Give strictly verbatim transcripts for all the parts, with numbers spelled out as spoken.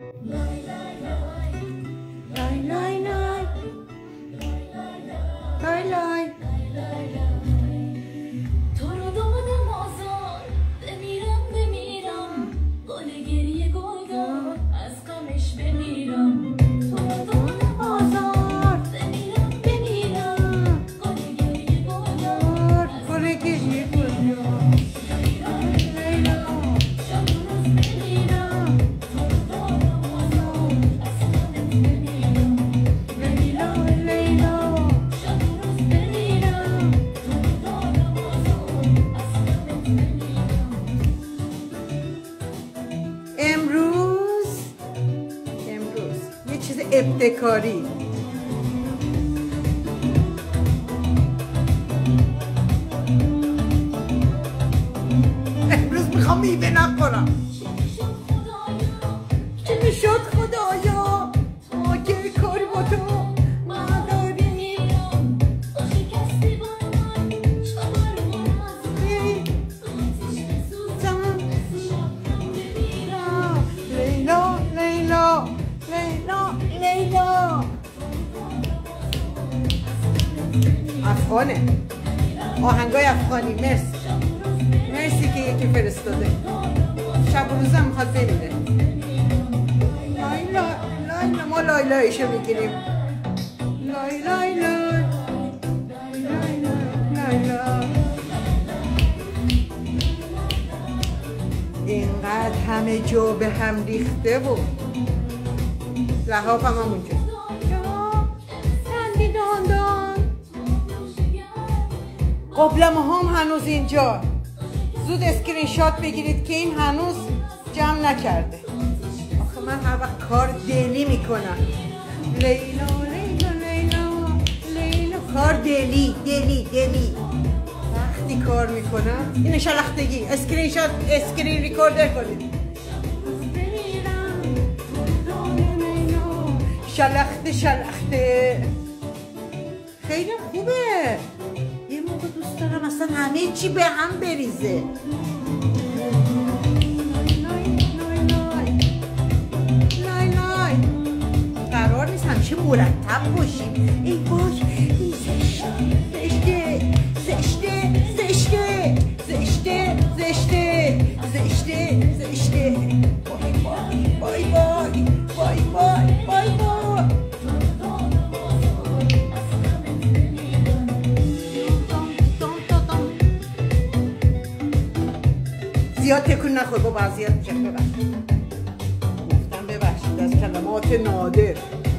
لای لای لای لای لای تو رو دادم آزار بمیرم بمیرم گل گریه گلگم از غمش بمیرم تو رو دادم آزار بمیرم بمیرم گل گریه گلگم گل گریه گلگم شب و روز بمیرم تو رو دادم آزار از غمش بمیرم لیلا لیلا شب و روز بمیرم تو رو دادم آزار از غمش بمیرم امروز امروز یه چیز ابتکاری امروز میخوام میوه نخورم. چی میشد خدایا ما که کاری با تو نداری. لیلا لیلا لیلا لیلا افغانه، آهنگای افغانی. مرسی مرسی که یکی فرستاده. شب و روزم میخواد بمیره. لایلا لایلا ما لایلایشو میگیریم. لای لای لای لایلا لایلا. اینقدر همه جا به هم ریخته و لحاف هم همونجا. سندی داندان قبلمه هم هنوز اینجا. زود اسکرین شات بگیرید که این هنوز جمع نکرده. آخه من هر وقت کار دلی میکنم. لیلا لیلا لیلا لیلا کار دلی دلی دلی وقتی کار میکنم. این شلختگی اسکرین شات اسکرین ریکوردر کنید. شلخته شلخته خیلی خوبه. یه موقع دوست دارم اصلا همه چی به هم بریزه. لای لای قرار نیست همیشه مرتب باشیم. ای وای این زشته زشته زشته زشته زشته زشته زشته. بای بای بای بای بای بای بای. زیاد تکون نخور با بعضیت میشه. ببخشید گفتم ببخشید از کلمات نادر.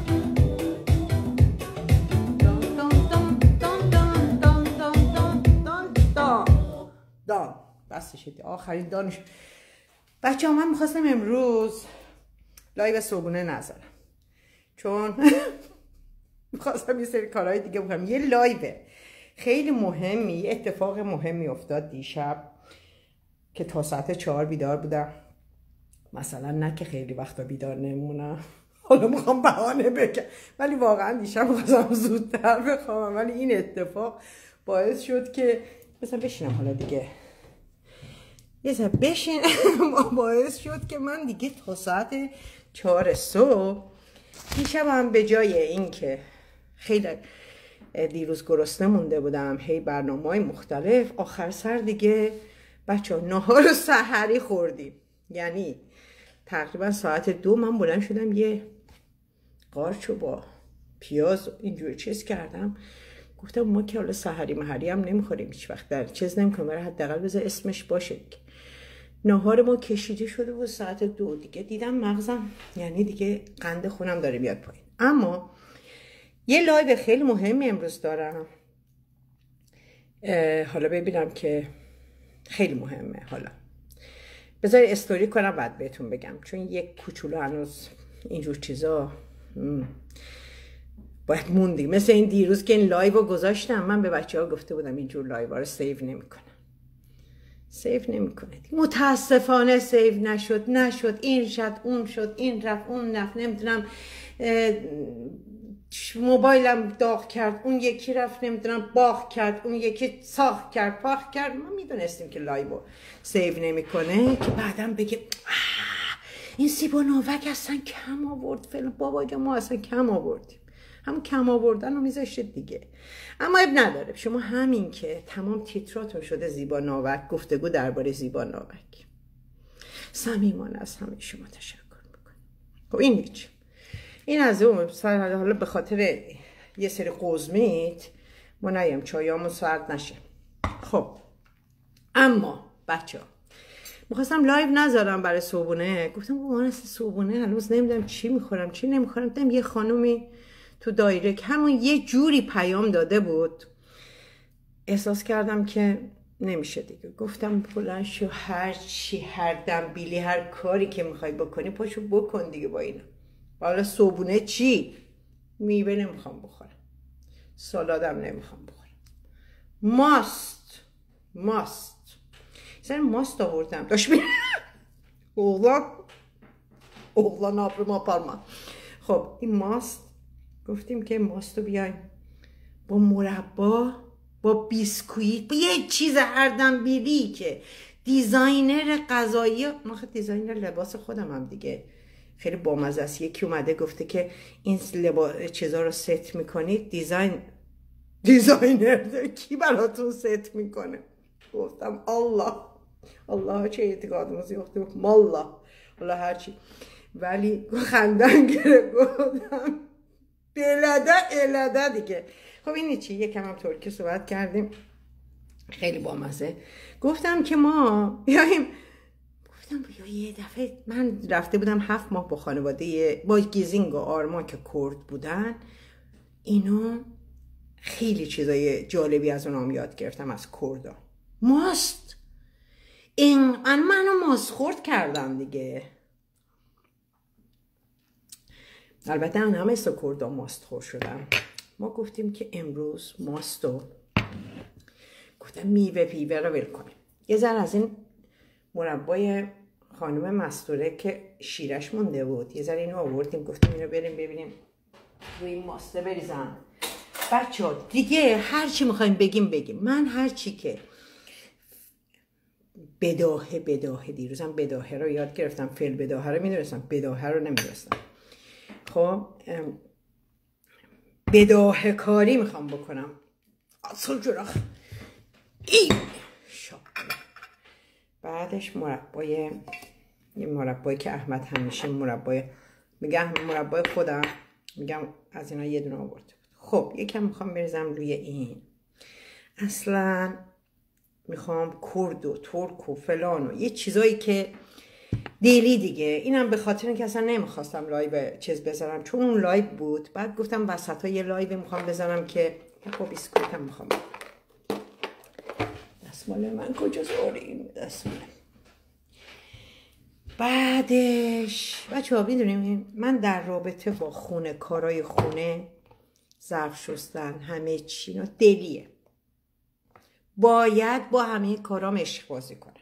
دان دان دان دان دان دان دان دان دان دان بسته شدی آخرین دانش. بچه ها من میخواستم امروز لایو صبحونه نذارم چون میخواستم یه سری کارهای دیگه بکنم. یه لایو خیلی مهمی، یه اتفاق مهمی افتاد دیشب که تا ساعت چهار بیدار بودم. مثلا نه که خیلی وقتا بیدار نمونم، حالا میخوام بهانه بگم، ولی واقعا دیشب میخواستم زودتر بخوابم، ولی این اتفاق باعث شد که مثلا بشینم. حالا دیگه یه ساعت بشین باعث شد که من دیگه تا ساعت چهار صبح دیشب هم به جای این که خیلی دیروز گرسنه مونده بودم هی برنامه‌های مختلف، آخر سر دیگه بچه ها نهار سحری خوردیم. یعنی تقریبا ساعت دو من بلند شدم یه قارچو با پیاز اینجور چیز کردم. گفتم ما که حالا سحری محری هم نمیخوریم هیچ وقت، در چیز نمیکنم، برای حداقل بذار اسمش باشه. نهار ما کشیده شده بود ساعت دو. دیگه دیدم مغزم یعنی دیگه قند خونم داره میاد پایین. اما یه لایو خیلی مهمی امروز دارم. حالا ببینم که خیلی مهمه. حالا بذار استوری کنم بعد بهتون بگم، چون یک کوچولو هنوز اینجور چیزا باید موندی. مثل این دیروز که این لایو رو گذاشتم، من به بچه ها گفته بودم اینجور لایو ها رو سیو نمی کنم. سیو نمی کنه. متاسفانه سیو نشد نشد این شد اون شد این رفت اون نفت نمیدونم موبایلم داغ کرد، اون یکی رفت نمیدونم باغ کرد، اون یکی ساخ کرد پاخ کرد. ما میدونستیم که لایو سیو نمیکنه که بعدم بگه این زیبا ناوک اصلا کم آورد فعلا. بابا جان ما اصلا کم آوردیم، همون کم آوردن رو میذاشتید دیگه. اما اب نداره، شما همین که تمام تیتراتون شده زیبا ناوک، گفتگو درباره زیبا ناوک، صمیمانه از همه شما تشکر میکنم. خب این هیچ، این از اون سر. حالا به خاطر یه سری قزمیت ما نیم چایامون سرد نشه. خب اما بچه ها میخواستم لایو نذارم برای صبحونه، گفتم با من اصلا صبحونه هنوز نمیدونم چی میخورم چی نمیخورم. دیدم یه خانومی تو دایرک همون یه جوری پیام داده بود، احساس کردم که نمیشه دیگه. گفتم بلند شو، هر چی، هر دنبیلی، هر کاری که میخوای بکنی پاشو بکن دیگه با اینا. حالا صبحونه چی؟ میوه نمیخوام بخورم، سالادم نمیخوام بخورم، ماست ماست سر ماست آوردم داشت می اوغلان اوغلان آبر ما پالما. خب این ماست، گفتیم که ماست رو بیایم با مربا، با بیسکویت، با یه چیز هر دنبیلی که دیزاینر غذایی، من خیلی دیزاینر لباس خودم هم دیگه خیلی بامزه است. یکی اومده گفته که این لباس چیزا رو ست میکنید، دیزاین دیزاینر کی براتون ست میکنه؟ گفتم الله الله چه اعتقاد موزی، گفتم مالله الله هرچی، ولی خندن گره. گفتم بلده الده دیگه. خب اینی چی؟ یکم هم ترکی صحبت کردیم خیلی بامزه. گفتم که ما بیاییم، گفتم بیا یه دفعه من رفته بودم هفت ماه با خانواده با گیزینگ و آرمان که کرد بودن، اینا خیلی چیزای جالبی از اونام یاد گرفتم از کردا. ماست این منو ماست خورد کردم دیگه. البته من همه سا کردا ماست خور شدم. ما گفتیم که امروز ماستو گفتم میوه پیوه رو ول کنیم، یه ذره از این مربای خانم مستوره که شیرش مونده بود یه ذره اینو آوردیم، گفتیم اینو بریم ببینیم روی ماسته بریزم. بچه ها دیگه هر چی میخوایم بگیم بگیم، من هر چی که بداهه بداهه دیروزم بداهه رو یاد گرفتم، فعل بداهه رو میدونستم، بداهه رو نمیدونستم. خب بداهه کاری میخوام بکنم. اصل جراخ ای شاید. بعدش مربای، یه مربایی که احمد همیشه مربای میگم مربای خودم میگم از اینا یه دونه آورده بود. خب یکم میخوام بریزم روی این. اصلا میخوام کرد و ترک و فلان و یه چیزایی که دیلی دیگه. اینم به خاطر اینکه اصلا نمیخواستم لایو چیز بذارم چون اون لایو بود. بعد گفتم وسط ها یه لایو میخوام بذارم که با بیسکویت هم میخوام. دستمال من کجاست؟ آریم دستمال. بعدش بچه ها میدونیم من در رابطه با خونه، کارای خونه، ظرف شستن، همه چی اینا دلیه. باید با همه کارام عشق بازی کنم.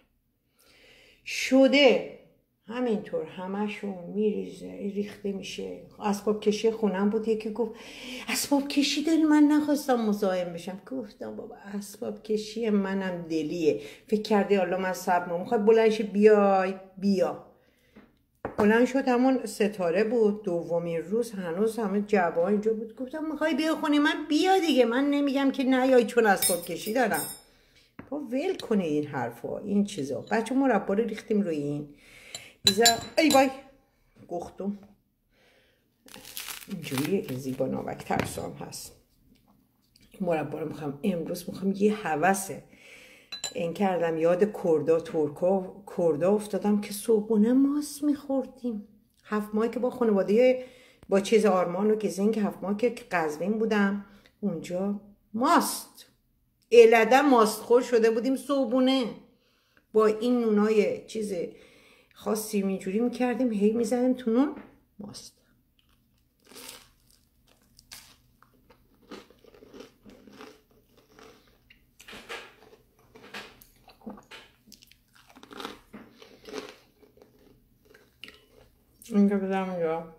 شده همینطور همشون میریزه ریخته میشه. اسباب کشی خونم بود، یکی گفت اسباب کشی داری؟ من نخواستم مزاحم بشم. گفتم بابا اسباب کشی منم دلیه. فکر کردی حالا من صبر میخواد بلند شه بیای بیا. بلند شد، همون ستاره بود دومین روز، هنوز همه جواب اینجا بود. گفتم میخوای بیا خونه من؟ بیا دیگه، من نمیگم که نیای چون اسباب کشی دارم. با ول کنه این حرفا این چیزا. بچه مربا رو ریختیم روی این بیزا. ای وای گختم اینجوریه که زیبا ناوک ترسام هست. مربا رو میخوام امروز، میخوام یه هوسه این کردم یاد کردا ترکا کردا افتادم که صبحونه ماست میخوردیم. هفت ماه که با خانواده با چیز آرمان و گیزینگ هفت ماه که قزوین بودم اونجا ماست الده ماست خور شده بودیم صبحونه با این نونای چیز خاصی اینجوری میکردیم، هی میزدیم تو نون ماست. اینجا بزنم اینجا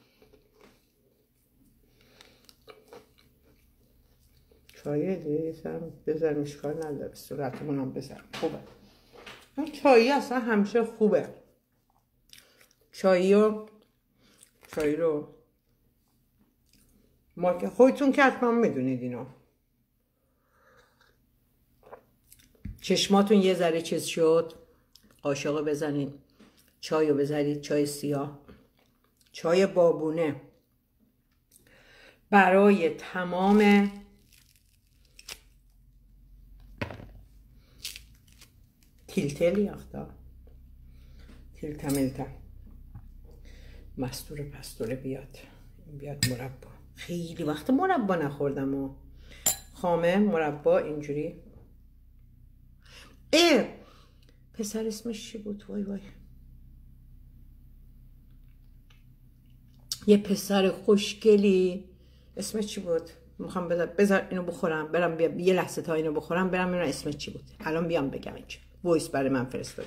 چایه دیگه بزنم اشکال نداره، صورتمون هم بزنم خوبه. این چایی اصلا همیشه خوبه. چایی و چایی رو ما که خودتون که حتما میدونید اینو. چشماتون یه ذره چیز شد، قاشق بزنید، چای رو بذارید، چای سیاه، چای بابونه برای تمام تیلتل یختا تیلتا ملتا مستوره پستوره بیاد بیاد مربا. خیلی وقت مربا نخوردم و خامه مربا اینجوری. اه پسر اسمش چی بود؟ وای وای یه پسر خوشگلی اسمش چی بود؟ میخوام بذار بذار اینو بخورم برم بیا یه لحظه تا اینو بخورم برم ببینم اسمش چی بود. الان بیام بگم اینجا وایس برای من فرستاد.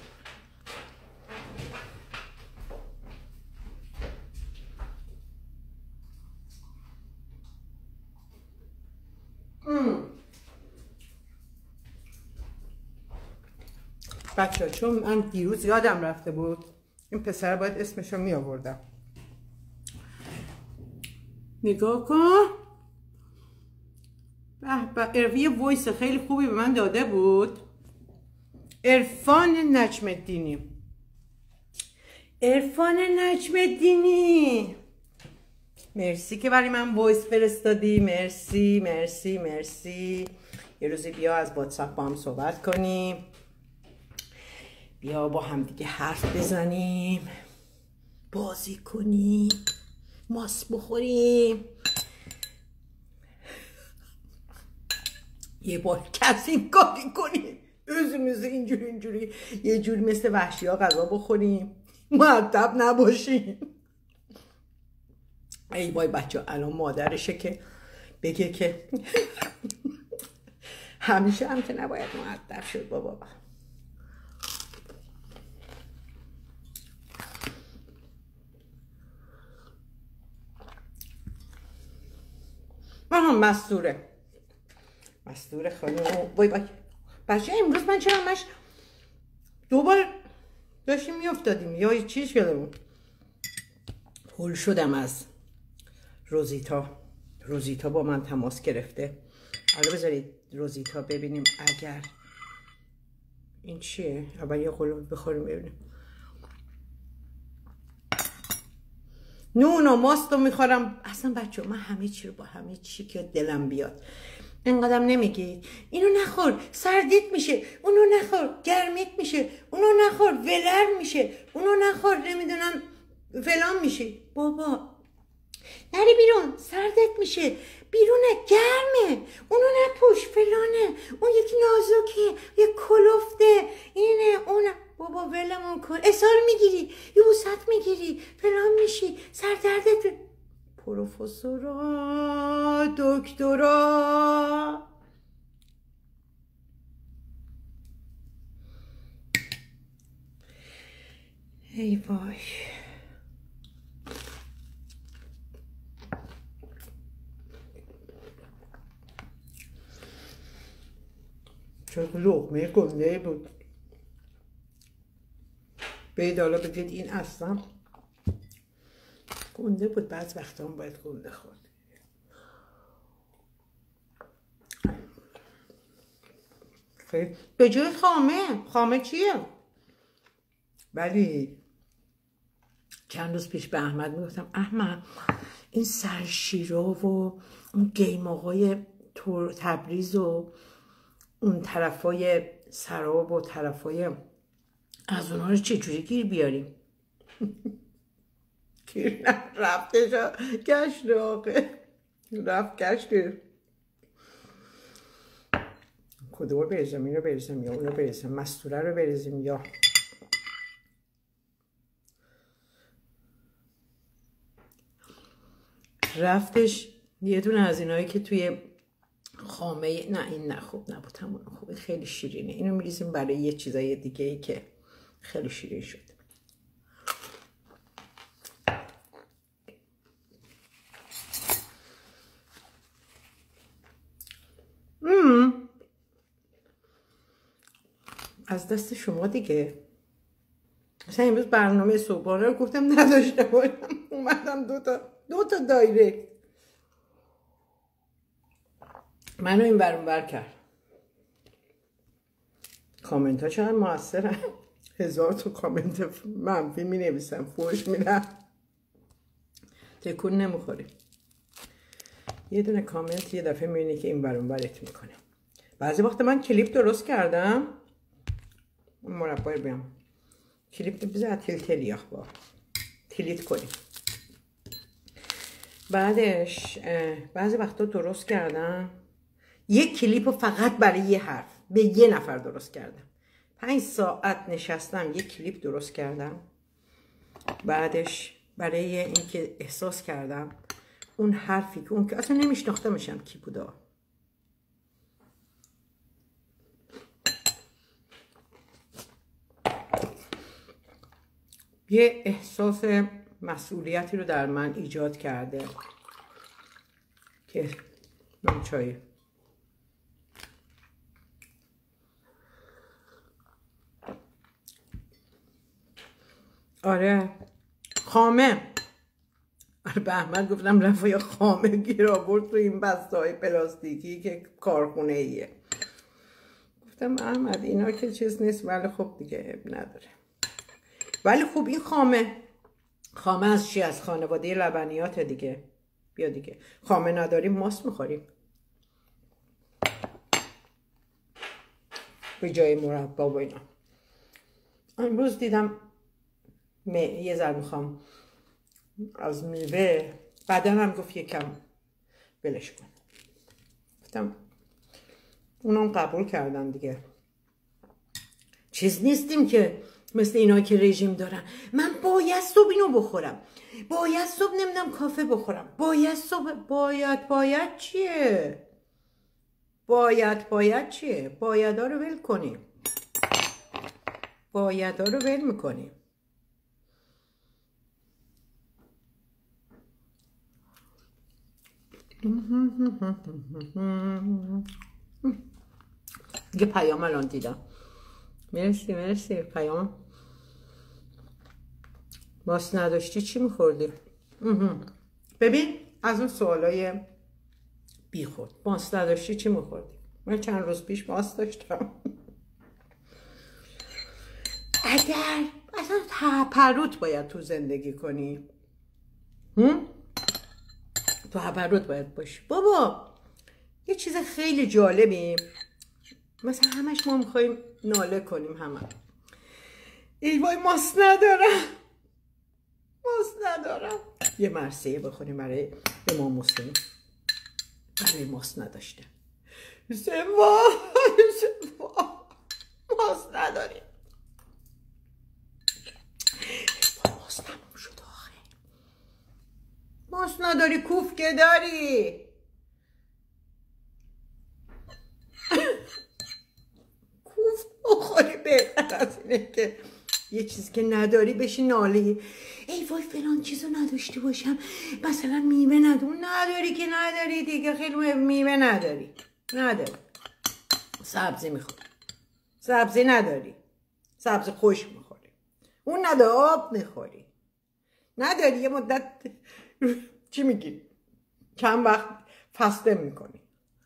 بچه ها چون من دیروز یادم رفته بود این پسر باید اسمشو می آوردم. نگاه کن به به یه وایس خیلی خوبی به من داده بود. عرفان نجم الدینی عرفان نجم الدینی مرسی که برای من وایس فرستادی. مرسی مرسی مرسی. یه روزی بیا از واتساپ با هم صحبت کنیم، بیا با هم دیگه حرف بزنیم، بازی کنیم، ماست بخوریم. یه بار کسی کاری کنیم özümüzü اینجوری اینجوری یه جوری مثل وحشی ها غذا بخوریم، مؤدب نباشیم. ای وای بچه ها الان مادرشه که بگه که همیشه هم که نباید مؤدب شد بابا. آها مستوره مستوره خانم. وای وای بچه امروز من چرا همش دوبار داشتیم میافتادیم یا یه چیز شدم هول شدم از روزیتا. روزیتا با من تماس گرفته. حالا بذارید روزیتا ببینیم اگر این چیه. اول یه قلوب بخوریم ببینیم. نون و ماست رو میخورم. اصلا بچه من همه چی رو با همه چی که دلم بیاد. اینقدرم نمیگید اینو نخور سردیت میشه، اونو نخور گرمیت میشه، اونو نخور ولر میشه، اونو نخور نمیدونم فلان میشه. بابا نری بیرون سردت میشه، بیرونه گرمه، اونو نپوش فلانه، اون یکی نازکه یه کلفته اینه اونه. بابا ولمون کن. اسهال میگیری یوست میگیری فلان میشی سردردت. پروفسورا دکترا ای وای. چون لقمه گنده بود. بید حالا بگید این اصلا گنده بود. بعض وقتا هم باید گنده خورد. به جای خامه. خامه چیه؟ ولی چند روز پیش به احمد میگفتم احمد این سرشیرا و اون گیم آقای تبریز و اون طرفای سراب و طرفای از اونها رو چجوری گیر بیاریم؟ گیر رفتش گشت آقه رفت گشت. کدوم رو بریزم؟ این رو بریزم یا اون رو بریزم؟ مستوره رو بریزیم یا رفتش یه دونه از اینایی که توی خامه. نه این نه خوب نبود. همون خوبه خیلی شیرینه. اینو میریزیم برای یه چیزای دیگه ای که خیلی شیرین شد. مم. از دست شما دیگه. مثلا امروز برنامه صبحانه رو گفتم نداشته باشم، اومدم دو تا دو تا دایرکت منو این ور اون ور کرد. کامنت ها چقدر موثرن، هزار تا کامنت منفی می نویسن، فوش میدن، تکون نمیخوری. یه دونه کامنت یه دفعه میبینی که این ور اون ورت میکنه. بعضی وقت من کلیپ درست کردم، مربای بیام کلیپ بذار تل تلیاخ با تلیت کنیم. بعدش بعضی وقتا درست کردم یک کلیپ فقط برای یه حرف به یه نفر درست کردم. پنج ساعت نشستم یک کلیپ درست کردم. بعدش برای اینکه احساس کردم اون حرفی که اون که اصلا نمیشناختمشم کی بوده، یه احساس مسئولیتی رو در من ایجاد کرده که نون چای آره خامه. آره به احمد گفتم رفت یا خامه گیر آورد تو این بسته های پلاستیکی که کارخونه ایه. گفتم احمد اینا که چیز نیست، ولی خب دیگه نداره. ولی خب این خامه خامه از چی؟ از خانواده لبنیات دیگه. بیا دیگه خامه نداریم ماست میخوریم به جای مربا و اینا. امروز دیدم یه ذره میخوام از میوه، بدنم گفت یکم بلش کن، گفتم اونم قبول کردن دیگه. چیز نیستیم که مثل اینا که رژیم دارن من باید صبح اینو بخورم، باید صبح نمیدونم کافه بخورم، باید صبح باید باید چیه؟ باید باید چیه؟ بایدا رو ول کنیم، بایدا رو ول میکنیم. یه پیام الان دیدم، مرسی مرسی پیام. ماست نداشتی چی میخوردی؟ ببین از اون سوالای بی خود، ماست نداشتی چی میخوردی؟ من چند روز پیش ماست داشتم. اگر اصلا تپروت باید تو زندگی کنی، هم؟ تو هپروت باید باشی بابا. یه چیز خیلی جالبی، مثلا همش ما میخواییم ناله کنیم همه ای وای ماست ندارم، ماست ندارم. یه مرثیه بخونیم برای امام مسلم، برای ماست نداشته. سوا سوا ماست نداریم، ماست تموم شد آخه. ماست نداری کوف که داری. کوف بخوری بهتر از اینه که یه چیزی که نداری بشی ناله ای وای فلان چیزو نداشتی باشم، مثلا میوه نداری. نداری که نداری دیگه، خیلی میوه نداری نداری. سبزی میخوری، سبزی نداری، سبزی خوش میخوری، اون نداری آب میخوری، نداری یه مدت چی میگی چند وقت فسته میکنی،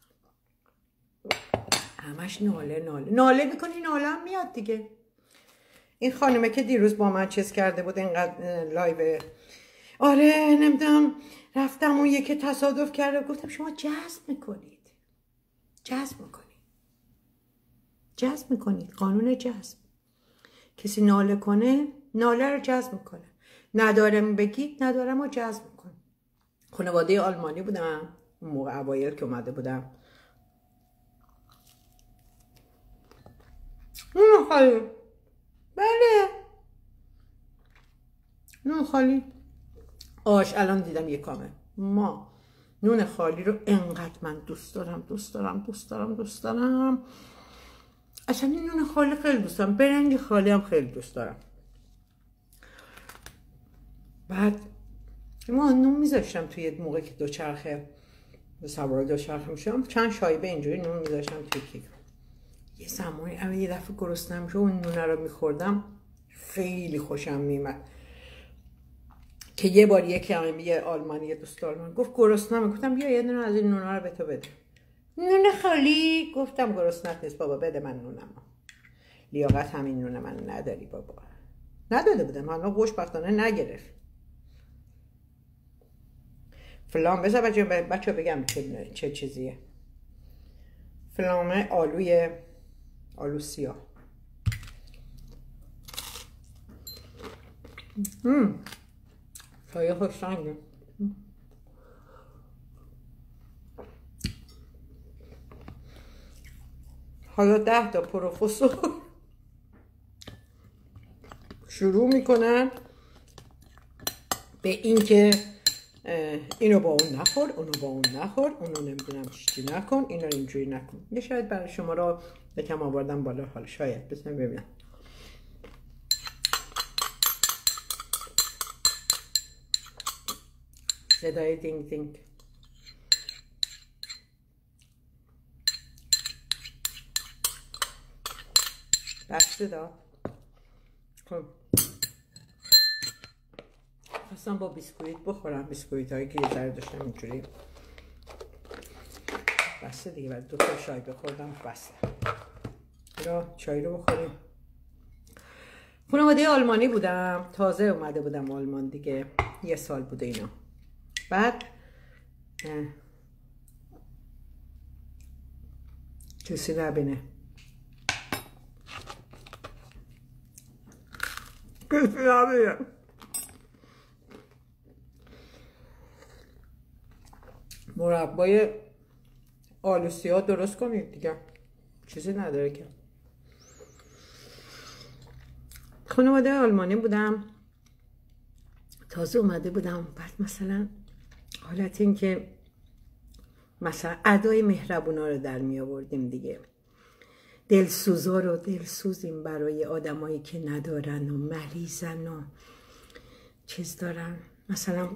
همش ناله ناله ناله میکنی، ناله هم میاد دیگه. این خانمه که دیروز با من چیز کرده بود اینقدر لایو، آره نمیدونم رفتم اون یکی تصادف کرده، گفتم شما جذب میکنید، جذب میکنید جذب میکنید قانون جذب. کسی ناله کنه ناله رو جذب میکنه، ندارم بگید ندارم رو جذب میکنه. خانواده آلمانی بودم اون موقع اوایل که اومده بودم. نون خالی، بله نون خالی. آش الان دیدم یه کامه ما نون خالی رو انقدر من دوست دارم دوست دارم دوست دارم دوست دارم اصلا این نون خالی خیلی دوست دارم، برنج خالی هم خیلی دوست دارم. بعد ما نون میذاشتم توی موقع که دوچرخه سوار دوچرخه میشم چند شایبه اینجوری نون میذاشتم توی کیک. یه زمانی اول یه دفعه گرسنم شد اون نونه رو میخوردم خیلی خوشم میمد که یه بار یکی هم یه آلمانی دوست آلمان گفت گرسنه‌ام، گفتم بیا یه دونه از این نونا رو به تو بده. نون خالی؟ گفتم گرسنه‌ت نیست بابا، بده من نونم. لیاقت همین نون من نداری بابا. نداده بودم، حالا خوشبختانه نگرفت. فلان بذار بچه بچه بگم چه, چه چیزیه. فلامه آلوی آلو سیاه. هم چای خوشرنگه. حالا ده تا پروفسور شروع میکنن به این که اینو با اون نخور، اونو با اون نخور، اونو نمیدونم چی نکن، اینو اینجوری نکن. یه شاید برای شما رو یکم آوردم بالا، حالا شاید بسیم ببینم. صدای دینگ دینگ. بسته دا. خب خواستم با بیسکویت بخورم، بیسکویت هایی که یه ذره داشتم اینجوری. بسته دیگه، بعد دو تا چای بخوردم بسته. یا چای رو بخوریم. خانواده آلمانی بودم، تازه اومده بودم آلمان دیگه، یه سال بوده اینا. بعد کسی نبینه، کسی نبینه. مربای آلو سیاه درست کنید دیگه، چیزی نداره که. خانواده آلمانی بودم، تازه اومده بودم. بعد مثلا حالت این که مثلا ادای مهربونا رو در می آوردیم دیگه، دلسوزا رو دلسوزیم برای آدمایی که ندارن و مریضن و چیز دارن. مثلا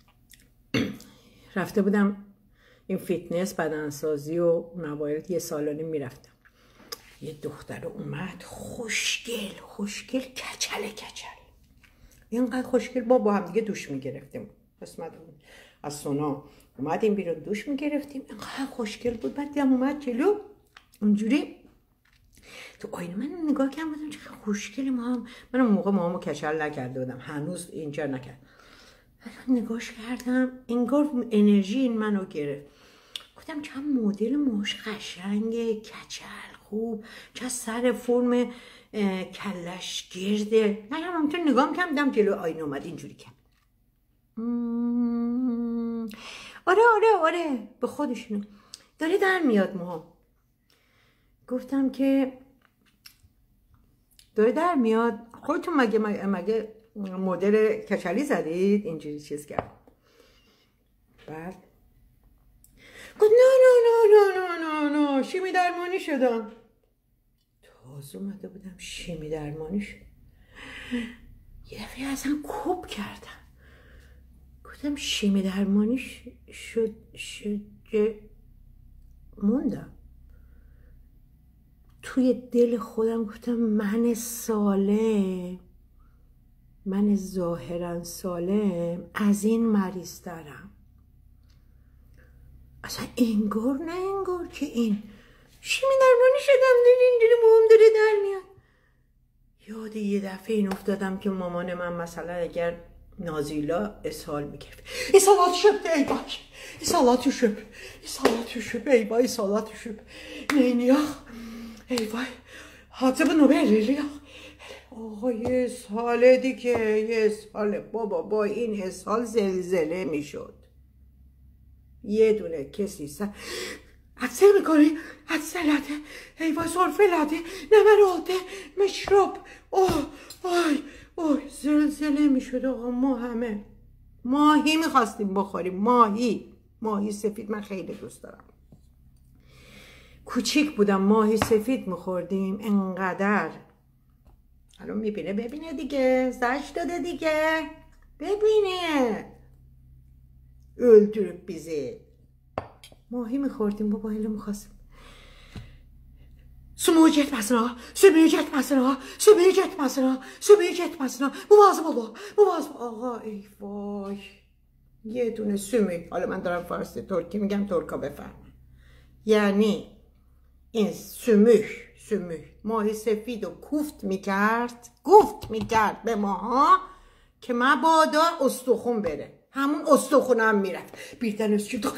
رفته بودم این فیتنس بدنسازی و موارد، یه سالانی میرفتم. یه دختر اومد خوشگل خوشگل کچل کچل، اینقدر خوشگل. با با هم دیگه دوش میگرفتیم، قسمت از سونا اومدیم بیرون دوش میگرفتیم، اینقدر خوشگل بود. بعد دیدم اومد جلو اونجوری تو آینه، من نگاه کردم بودم چه خوشگلی. ما هم من اون موقع مامو کچل نکرده بودم، هنوز اینجا نکرد. نگاش کردم انگار انرژی این منو گرفت. گفتم چه مدل موش قشنگه، کچل خوب، چه سر فرم کلش گرده. نه همونطور نگاه میکنم دیدم جلو آینه اومد اینجوری کرد. آره آره آره به خودشونو داره در میاد موها. گفتم که داره در میاد. خودتون مگه مگه مدل کچلی زدید اینجوری چیز کرد؟ بعد گفت نه نه نه نه نه نه نه شیمی درمانی شدم. تازه اومده بودم شیمی درمانی شد. یه دفعه اصلا کوب کردم. گفتم شیمی درمانی شد شد موندم توی دل خودم. گفتم من سالم، من ظاهرا سالم از این مریض دارم. اصلا انگار نه انگار که این شیمی درمانی شدم داره اینجوری موام داره در میاد. یاد یه دفعه این افتادم که مامان من مثلا اگر نازیلا اسهال میکرد، این سالات شب ای باش، این سالاتو شب، این سالاتو شب ای بای، سالاتو شب نینیا ای بای حاطب نوبه آقا یه ساله دیگه، یه ساله بابا. با این اسهال زلزله میشد. یه دونه کسی سر عدسه میکنی، عدسه لده ای وای، صرفه لده نمراده مشرب. اوه آی اوه زلزله میشد آقا. ما همه ماهی میخواستیم بخوریم، ماهی ماهی سفید. من خیلی دوست دارم. کوچیک بودم ماهی سفید میخوردیم انقدر. الان میبینه، ببینه دیگه، زش داده دیگه، ببینه öldürüp bizi. ماهی میخوردیم بابا، هیله میخواستیم. Smooth etmesine, sümük etmesine, sümük etmesine, sümük etmesine. مواظب بابا، مواظب. آقا ای وای، یه دونه سümük. حالا من دارم فارسی ترکی میگم، ترکا بفهم. یعنی این سümük، سümük ماهی سفید و کوفت میکرد، گفت میکرد به ماها که مبادا استخون بره. همون استخونم میرفت. بیردن از چی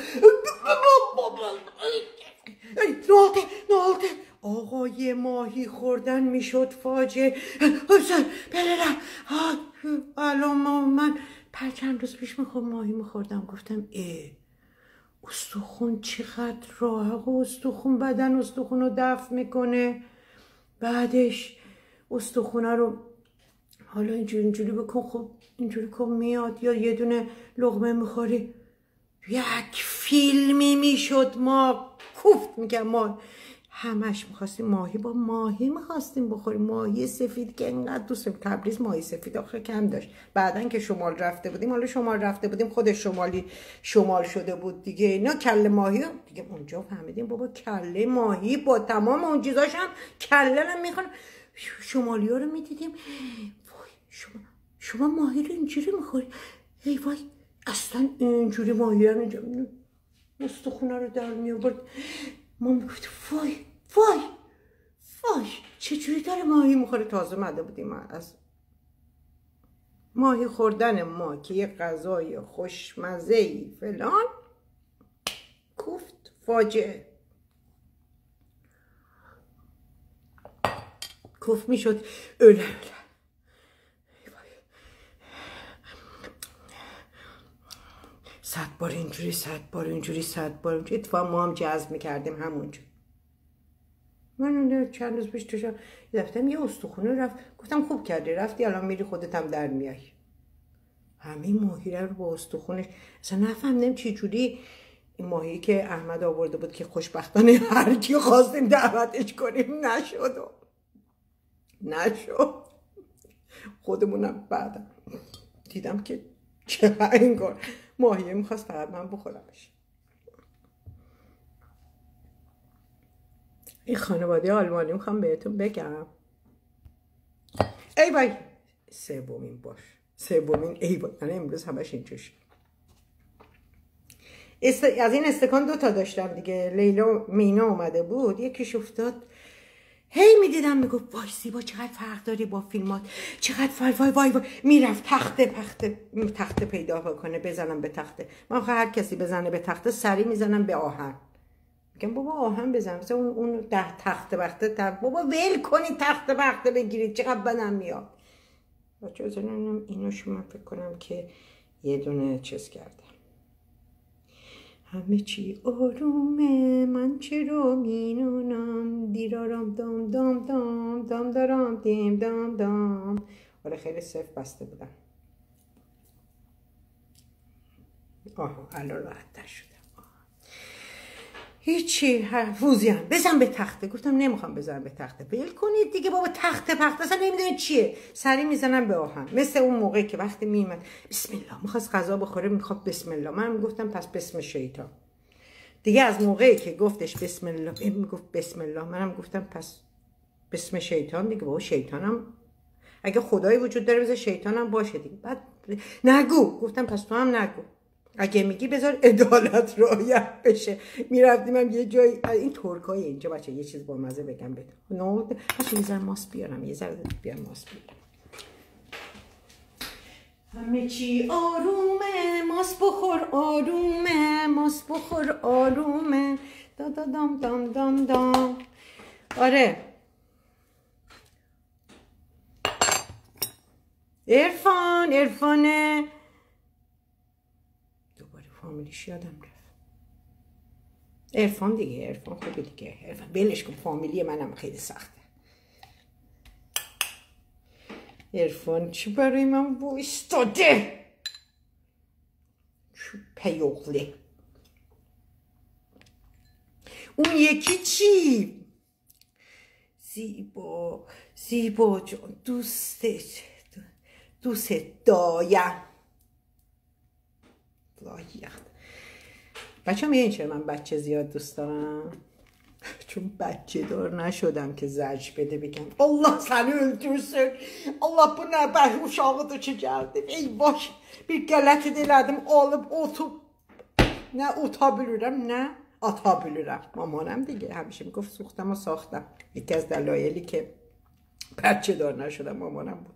نالته نالته. آقا یه ماهی خوردن میشد فاجعه. بره الان من پر چند روز پیش میخوام ماهی میخوردم، گفتم اه استخون چقدر راه، استخون بدن استخون رو دفع میکنه، بعدش استخونه رو حالا اینجوری اینجوری بکن، خب اینجوری کن میاد، یا یه دونه لقمه میخوری. یک فیلمی میشد ما کوفت میگم، ما همش میخواستیم ماهی، با ماهی میخواستیم بخوریم، ماهی سفید که انقدر دوست داریم. تبریز ماهی سفید آخه کم داشت. بعدن که شمال رفته بودیم، حالا شمال رفته بودیم خود شمالی شمال شده بود دیگه، اینا کله ماهی دیگه اونجا فهمیدیم بابا کله ماهی با تمام اون چیزاش هم کله هم میخوان. شمالی ها رو میدیدیم، وای شما شما ماهی رو اینجوری میخوری؟ ای وای اصلا اینجوری ماهی رو اینجا استخونه رو در میآورد. ما میگفتیم وای وای وای چجوری داره ماهی میخوره. تازه مده بودیم از ماهی خوردن ما که یه غذای خوشمزه‌ای فلان، کوفت فاجعه. کوفت میشد öyle öyle. صد بار اینجوری، صد بار اینجوری، صد بار اینجوری. اتفاقا ما هم جذب میکردیم همونجا. من چند روز پیش توشم رفتم یه استخونه رفت، گفتم خوب کردی رفتی، الان میری خودت هم در میای. همین ماهی رو با استخونش اصلا نفهمیدم چی جوری این ماهی که احمد آورده بود که خوشبختانه هر کی خواستیم دعوتش کنیم نشد و نشد. خودمونم بعدم دیدم که چه اینگار ماهیه میخواست فقط من بخورمش. این خانواده آلمانی میخوام بهتون بگم، ای وای سومین باش سومین ای وای من امروز همش اینجوش است... از این استکان دو تا داشتم دیگه. لیلا مینا اومده بود، یکیش افتاد هی میدیدم میگفت وای زیبا چقدر فرق داری با فیلمات، چقدر فرق وای وای, وای. میرفت تخته پخته تخته پیدا کنه بزنم به تخته. من هر کسی بزنه به تخته سری میزنم به آهن. میگم بابا آهن بزن، مثلا اون اون ده تخته بخته تخت. بابا ول کنی تخته بخته بگیرید چقدر بدم میاد. بچه‌ها اینو اینو شما فکر کنم که یه دونه چیز کرده. همه چی آرومه من چرا مینونم دیرارم دام دام دام دام دارم دیم دام دام. حالا خیلی صف بسته بودم. آها الان راحت شدم. هیچی حفوزی هم بزن به تخته. گفتم نمیخوام بزنم به تخته، ول کنید دیگه بابا تخته پخته اصلا نمیدونید چیه. سری میزنم به آهن، مثل اون موقعی که وقتی میومد بسم الله میخواست غذا بخوره میخواد بسم الله، من میگفتم پس بسم شیطان دیگه. از موقعی که گفتش بسم الله این میگفت بسم الله، منم گفتم پس بسم شیطان دیگه. بابا شیطانم اگه خدایی وجود داره بذار شیطانم باشه دیگه. بعد نگو، گفتم پس تو هم نگو، اگه میگی بذار عدالت رعایت بشه. میرفتیم هم یه جایی این ترکای اینجا بچه یه چیز با مزه بگم بده نو باشه یه ذره ماست بیارم، یه ذره بیارم ماست بیارم. همه چی آرومه ماست بخور آرومه ماست بخور آرومه دا دا دام دام دام دام. آره عرفان عرفانه فامیلیش یادم رفت. عرفان دیگه، عرفان خوبه دیگه، عرفان بلش کن، فامیلی منم خیلی سخته. عرفان چی برای من وایستاده؟ چو پیغله. اون یکی چی؟ زیبا زیبا جان دوستت دوست دایم لایخت. بچه هم یه چرا من بچه زیاد دوست دارم، چون bence دار نشدم که زجر بده بگم Allah seni öldürsün. Allah bu nə bəh uşağıdır ki gəldi. Eyvah, bir qələt elədim, alıb otup نه ata bilirəm, نه ata bilirəm. مامانم دیگه همیشه میگفت سوختم و ساختم. یکی از دلایلی که بچه دار نشدم مامانم بود.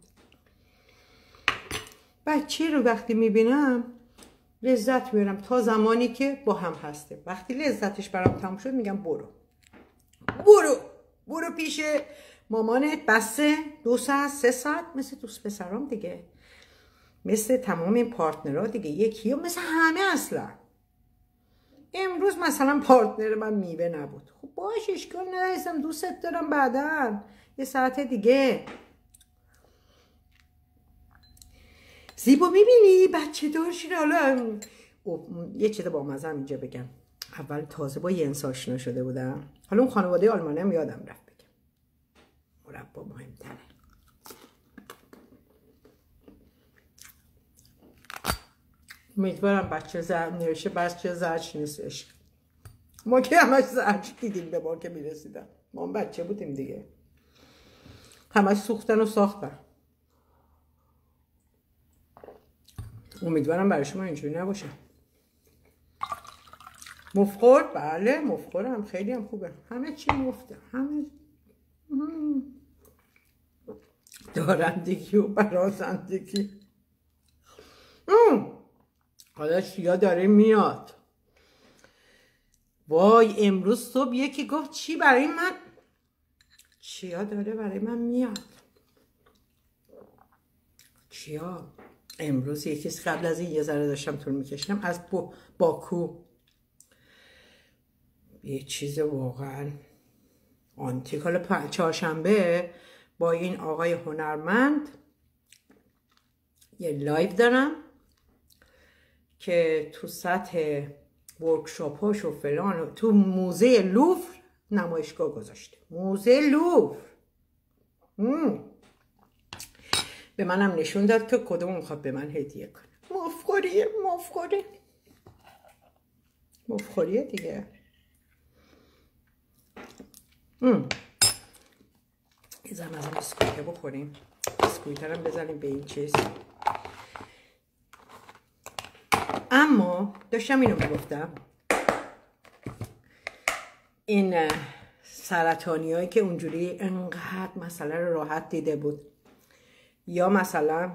بچه رو وقتی میبینم لذت میبرم تا زمانی که با هم هسته. وقتی لذتش برام تموم شد میگم برو برو برو پیش مامانت، بسه دو ساعت سه ساعت، مثل دوست پسرام دیگه، مثل تمام این پارتنرها دیگه، یکی ها مثل همه. اصلا امروز مثلا پارتنر من میوه نبود، خب باش اشکال ندارم، دوستت دارم، بعدا یه ساعت دیگه. زیبا میبینی بچه دار شده. حالا یه چیز با مزم اینجا بگم، اول تازه با یه انسان آشنا شده بودم، حالا اون خانواده آلمانی هم یادم رفت بگم، مربا مهمتره. امیدوارم بچه زرد نوشه، بچه زرد نیستش. ما که همش زرد دیدیم به ما که میرسیدم، ما هم بچه بودیم دیگه، همش سوختن و ساختن. امیدوارم برای شما اینجوری نباشه. مفخور؟ بله مفخورم، خیلی هم خوبه، همه چی مفته، همه دارندگی و برازندگی. حالا چیا داره میاد؟ وای امروز صبح یکی گفت چی برای من، چیا داره برای من میاد؟ چیا؟ امروز یکیست، قبل از این یه ذره داشتم طول میکشتم، از باکو یه چیز واقعا آنتیک. حالا چهارشنبه با این آقای هنرمند یه لایو دارم که تو سطح ورکشاپ هاش و فلان تو موزه لوفر نمایشگاه گذاشته. موزه لوفر به منم نشون داد که کدوم میخواد به من هدیه کنه. مفخوریه مفخوریه مفخوریه دیگه. ام یه زم از این بسکویته بخوریم، بسکویته هم بزنیم به این چیز. اما داشتم اینو میگفتم، این سرطانی هایی که اونجوری انقدر مسئله رو راحت دیده بود، یا مثلا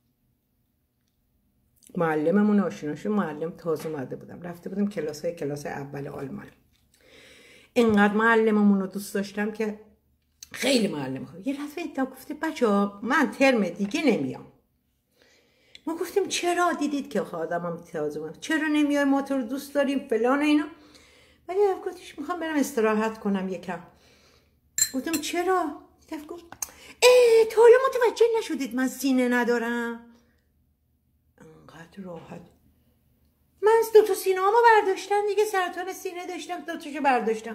معلممون آشنا شد، معلم تازه اومده بودم، رفته بودیم کلاس های کلاس اول آلمان، اینقدر معلممون رو دوست داشتم که خیلی معلم خوب. یه دفعه اینا گفته بچه‌ها من ترم دیگه نمیام. ما گفتیم چرا؟ دیدید که آدمم تازه اومد، چرا نمیای؟ ما تو رو دوست داریم فلان اینا. ولی گفتش میخوام برم استراحت کنم یکم. گفتم چرا؟ دفعه گفت اه تا حالا متوجه نشدید من سینه ندارم؟ انقدر راحت. من دو تا سینه هامو برداشتم دیگه، سرطان سینه داشتم، دو تاشو برداشتم.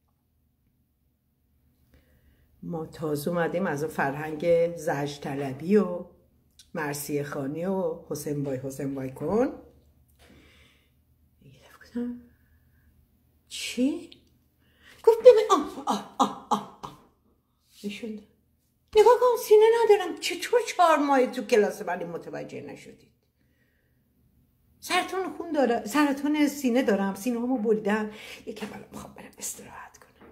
ما تازه اومدیم از فرهنگ زجر طلبی و مرثیه خوانی و حسین بای حسین بای کن. گفتم چی؟ گفت ببین آه آه آه آه آه نشونده. نگاه کن سینه ندارم. چطور چهار ماه تو کلاس ولی متوجه نشدید؟ سرطان خون دارم، سرطان سینه دارم، سینه همو بریدم، یکم الان میخوام برم استراحت کنم.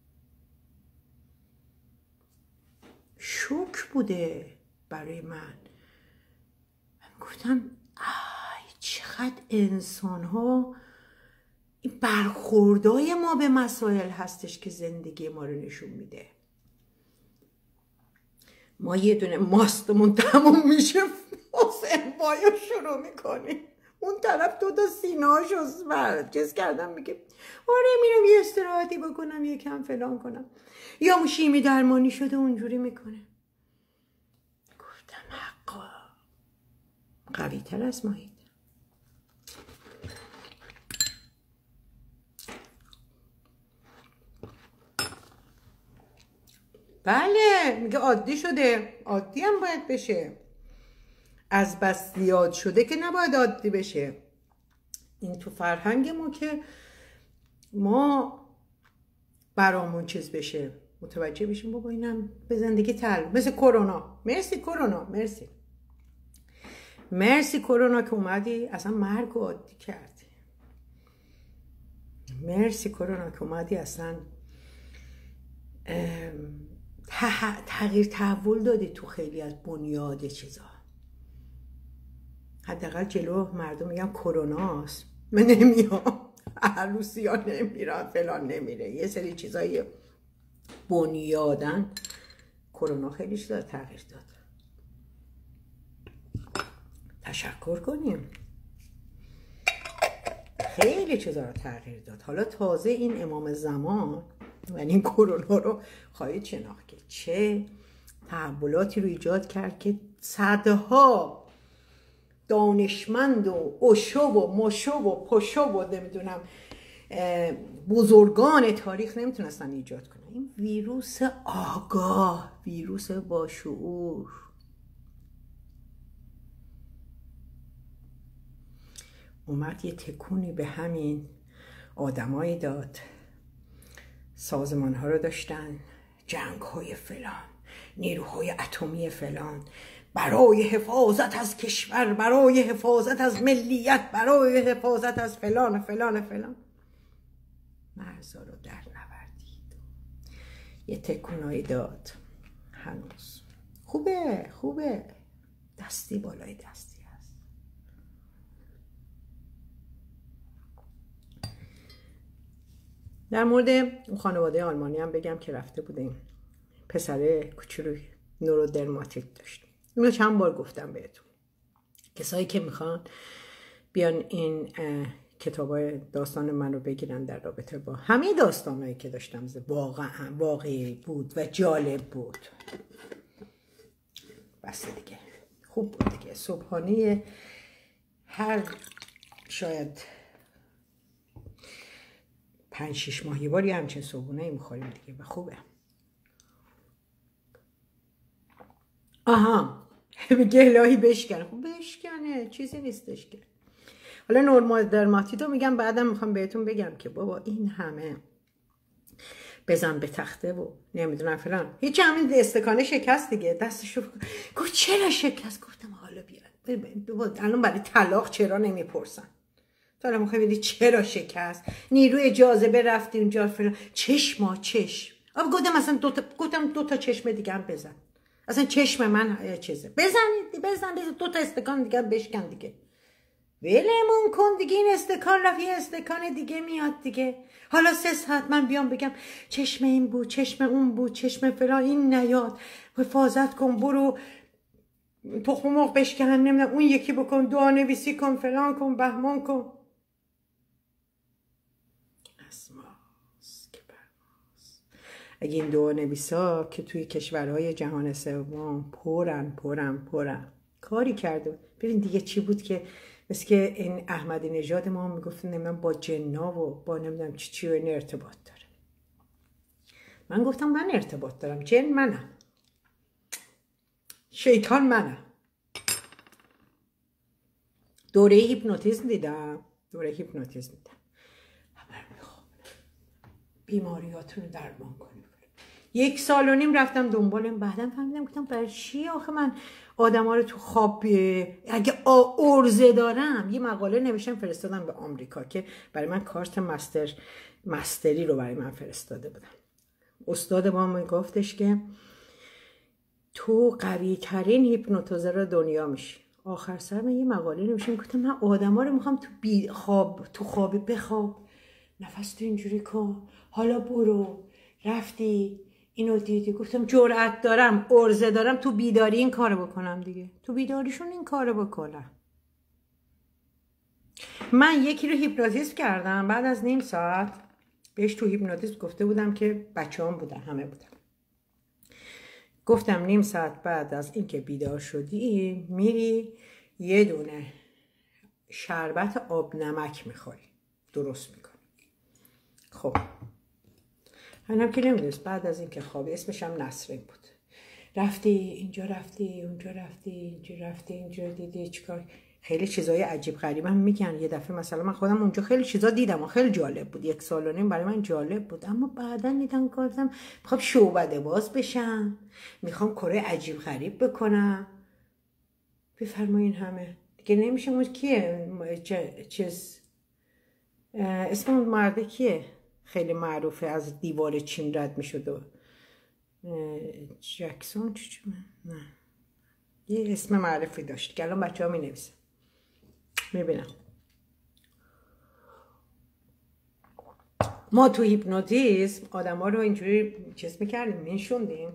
شوک بوده برای من. من گفتم آی چقدر انسان ها این برخوردای ما به مسائل هستش که زندگی ما رو نشون میده. ما یه دونه ماستمون تموم میشه حسین بایا شروع میکنیم، اون طرف دو تا سینه هاشو چیز کردم میگه آره میرم یه استراحتی بکنم یکم فلان کنم، یا شیمی درمانی شده اونجوری میکنه. گفتم حقا قوی تر از مایید. بله میگه عادی شده، عادی هم باید بشه، از بس زیاد شده که نباید عادی بشه. این تو فرهنگ ما که ما برامون چیز بشه، متوجه بشیم بابا اینم به زندگی تل، مثل کرونا. مرسی کرونا، مرسی مرسی کرونا که اومدی اصلا مرگ رو عادی کردی. مرسی کرونا که اومدی اصلا تغییر تحول دادی تو خیلی از بنیاد چیزا. حداقل جلو مردم میگم کروناست، من نمیام، عروسی ها نمیرن، فلان نمیره، یه سری چیزایی بنیادن. کرونا خیلی چیزا تغییر داد. تشکر کنیم، خیلی چیزا رو تغییر داد. حالا تازه این امام زمان و این کرونا رو خواهید شناخت که چه تحولاتی رو ایجاد کرد که صدها دانشمند و اشو و مشو و پشو و نمیدونم بزرگان تاریخ نمیتونستن ایجاد کنن. این ویروس آگاه، ویروس با شعور، اومد یه تکونی به همین آدمایی داد. سازمان ها رو داشتن، جنگ های فلان، نیروهای اتمی فلان، برای حفاظت از کشور، برای حفاظت از ملیت، برای حفاظت از فلان فلان فلان. مرزا رو در نوردید، یه تکونایی داد. هنوز خوبه خوبه، دستی بالای دستی هست. در مورد اون خانواده آلمانی هم بگم که رفته بودیم، پسر کوچولوی نورودرماتیت داشت. اینو چند بار گفتم بهتون. کسایی که میخوان بیان این کتابای داستان من رو بگیرن در رابطه با همه داستانایی که داشتم، واقعا واقعی بود و جالب بود. بس دیگه خوب بود دیگه. صبحانه هر شاید پنج شیش ماه یه باری همچین صبحونه میخوریم دیگه و خوبه. آها میگه الهی بشکنه. خب بشکنه، چیزی نیستش که. حالا نورمال درماتیدو میگم بعدم میخوام بهتون بگم که بابا این همه بزن به تخته و نمیدونم فلان، هیچ، همین استکانه شکست دیگه. دستشو گفت چرا شکست؟ گفتم حالا بیاد الان برای طلاق چرا نمیپرسن؟ تو الان میخوای بدی چرا شکست؟ نیروی جاذبه رفتی اونجا فلان، چشما چشم. آب گفتم مثلا دو تا گفتم دو تا چشم دیگه هم بزن. اصلا چشم من چیزه، بزنید بزنید دو تا استکان دیگه بشکن دیگه. ولمون کن دیگه، این استکان رفت یه استکان دیگه میاد دیگه. حالا سه ساعت من بیام بگم چشم این بود، چشم اون بود، چشم فلان، این نیاد، حفاظت کن، برو تخم مرغ بشکن، نمیدونم اون یکی بکن، دعا نویسی کن، فلان کن، بهمان کن. اسماس که برماس. اگه این دعا نویسا که توی کشورهای جهان سوم پرن پرن پرن کاری کرده. ببین دیگه چی بود که مثل که این احمدی نژاد ما هم میگفت نمیدونم با جنا و با نمیدونم چی چی و این ارتباط داره. من گفتم من ارتباط دارم، جن منم، شیطان منم. دوره هیپنوتیزم دیدم، دوره هیپنوتیزم دیدم. همه میخوام بیماریاتون رو درمان کنیم. یک سال و نیم رفتم دنبالم، بعدم فهمیدم گفتم برای چی آخه من آدما رو تو خواب اگه ارزه دارم. یه مقاله نوشتم فرستادم به آمریکا که برای من کارت مستر مستری رو برای من فرستاده بودن. استاد با من گفتش که تو قوی ترین هیپنوتیزر دنیا میشی. آخر سر من یه مقاله نوشتم گفتم من آدما رو میخوام تو بی خواب تو خواب بخواب، نفس تو اینجوری کن، حالا برو، رفتی اینو دیدی. گفتم جرأت دارم، ارزه دارم تو بیداری این کارو بکنم دیگه، تو بیداریشون این کارو بکنم. من یکی رو هیپنوتیزم کردم، بعد از نیم ساعت بهش تو هیپنوتیزم گفته بودم که بچه‌ام بودن، همه بودن. گفتم نیم ساعت بعد از اینکه بیدار شدی میری یه دونه شربت آب نمک میخوری، درست میکنی. خب منم که نمیدونست. بعد از اینکه خوابی، اسمش هم نسرین بود، رفتی اینجا، رفتی اونجا، رفتی اینجا، رفتی اینجا، دیدی چیکار؟ خیلی چیزای عجیب غریب هم میگن. یه دفعه مثلا من خودم اونجا خیلی چیزا دیدم و خیلی جالب بود، یک سال و نیم برای من جالب بود، اما بعدا دیدم گفتم میخوام شعبده باز بشم، میخوام کارهای عجیب غریب بکنم. بفرمایین همه دیگه نمیشه. اون کیه چیز اسم اون مرده کیه خیلی معروفه از دیوار چین رد میشد و جکسون چی نه یه اسم معرفی داشت که الان بچه ها می نویسن میبینم. ما تو هیپنوتیزم آدم ها رو اینجوری چیز میکردیم، میشوندیم،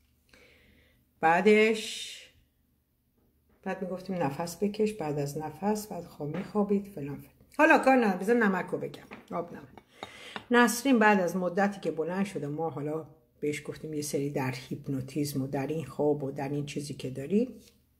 بعدش بعد میگفتیم نفس بکش، بعد از نفس بعد خواب میخوابید فلان فلان. حالا کار نه بذار نمک رو بگم، آب نمک. نسرین بعد از مدتی که بلند شده، ما حالا بهش گفتیم یه سری در هیپنوتیزم و در این خواب و در این چیزی که داری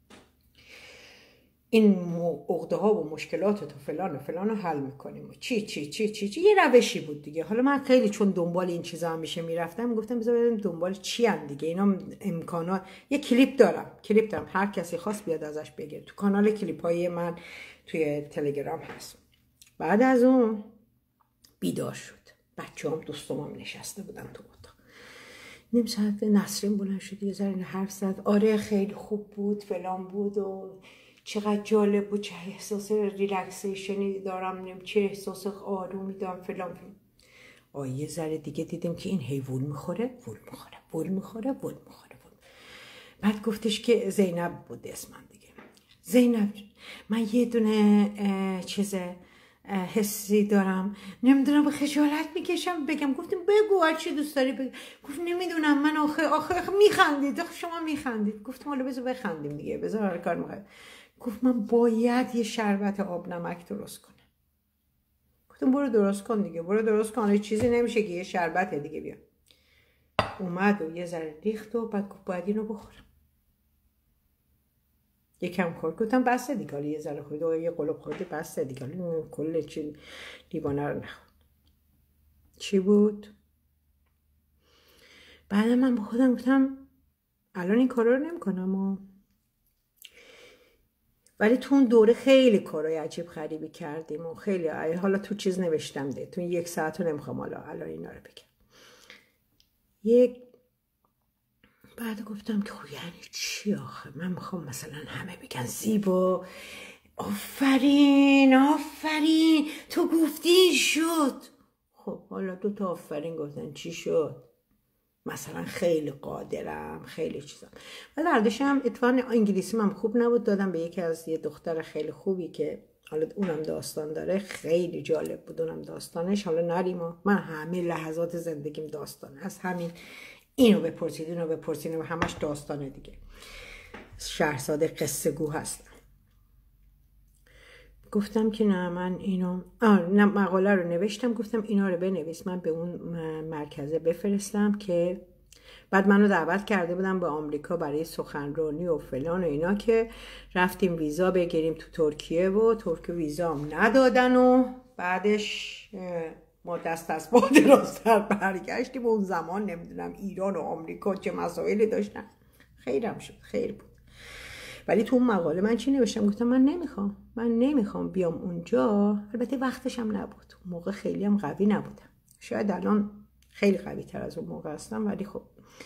این عقده ها و مشکلات تو فلان و فلان رو حل میکنیم و چی چی چی چی چی یه روشی بود دیگه. حالا من خیلی چون دنبال این چیزا همیشه میرفتم گفتم بذار بریم دنبال چی ان دیگه اینا امکانات. یه کلیپ دارم کلیپ دارم هر کسی خواست بیاد ازش بگیر، تو کانال کلیپ های من توی تلگرام هست. بعد از اون بیدار شد، بچه هم دوستم هم نشسته بودن تو اتاق. نیم ساعت نسرین بلند شد یه ذره حرف زد، آره خیلی خوب بود فلان بود و چقدر جالب بود، چه احساس ریلکسیشنی دارم، نیم چه احساس آرومی دارم فلان فلان. آه یه ذره دیگه دیدیم که این هی وول میخوره وول میخوره وول میخوره وول میخوره. بعد گفتش که زینب بود اسم من دیگه، زینب من یه دونه چیزه حسی دارم، نمیدونم به خجالت میکشم بگم. گفتم بگو هر چی دوست داری بگو. گفت نمیدونم من آخه آخه میخندید، آخه شما میخندید. گفتم حالا بذار بخندیم دیگه، بذار هر کار میخواد. گفت من باید یه شربت آب نمک درست کنم. گفتم برو درست کن دیگه، برو درست کن، چیزی نمیشه که یه شربت دیگه بیا. اومد و یه ذره ریخت و بعد گفت باید اینو بخورم. یکم خورد، گفتم بسته دیگه، حالا یه ذره خورد و یه قلوب خوردی بسته دیگه، حالا کل چی لیوانه رو نخورد. چی بود؟ بعد من با خودم گفتم الان این کارا رو نمی‌کنم و ولی تو اون دوره خیلی کارای عجیب غریبی کردیم و خیلی حالا تو چیز نوشتم ده، تو یک ساعت رو نمیخوام حالا الان اینا رو بگم. یک بعد گفتم که خب یعنی چی آخه، من میخوام مثلا همه بگن زیبا آفرین آفرین تو گفتی شد. خب حالا دو تا آفرین گفتن چی شد؟ مثلا خیلی قادرم خیلی چیزام. ولی برداشتم اتفاقا انگلیسی من خوب نبود، دادم به یکی از یه دختر خیلی خوبی که حالا اونم داستان داره، خیلی جالب بود اونم داستانش. حالا نریم و من همه لحظات زندگیم داستان هست، همین اینو بپرسید اینو بپرسید و همش داستانه دیگه. شهرزاد قصه گو هستم. گفتم که نه من اینو نه مقاله رو نوشتم، گفتم اینا رو بنویس من به اون مرکزه بفرستم که بعد منو دعوت کرده بودم به آمریکا برای سخنرانی و فلان و اینا، که رفتیم ویزا بگیریم تو ترکیه و ترکیه ویزا هم ندادن و بعدش ما دست از پا دراز برگشتیم. اون زمان نمیدونم ایران و آمریکا چه مسائلی داشتن، خیرم شد خیر بود. ولی تو اون مقاله من چی نوشتم؟ گفتم من نمیخوام من نمیخوام بیام اونجا. البته وقتش هم نبود، اون موقع خیلی هم قوی نبودم، شاید الان خیلی قوی تر از اون موقع هستم، ولی خب